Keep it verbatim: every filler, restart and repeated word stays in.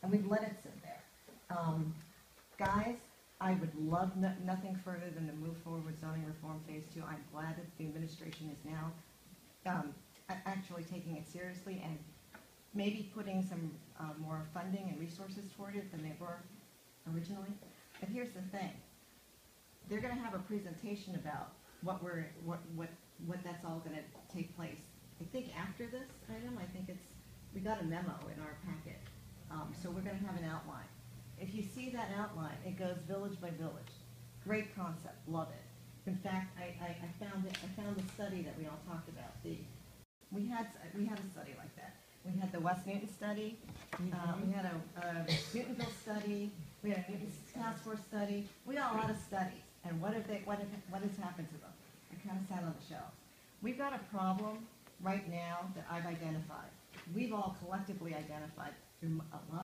and we've let it sit there. Um, guys, I would love no, nothing further than to move forward with zoning reform phase two. I'm glad that the administration is now um, a- actually taking it seriously and maybe putting some uh, more funding and resources toward it than they were originally. But here's the thing. They're going to have a presentation about what we're, what, what, what that's all going to take place. I think after this item, I think it's, we got a memo in our packet. Um, so we're going to have an outline. If you see that outline, it goes village by village. Great concept, love it. In fact, I, I, I found it, I found the study that we all talked about. The, we had, we had a study like that. We had the West Newton study, uh, we had a, a Newtonville study, we had a Newton Task Force study. We got a lot of studies, and what have they, what have, what has happened to them? They kind of sat on the shelf. We've got a problem right now that I've identified. We've all collectively identified through a lot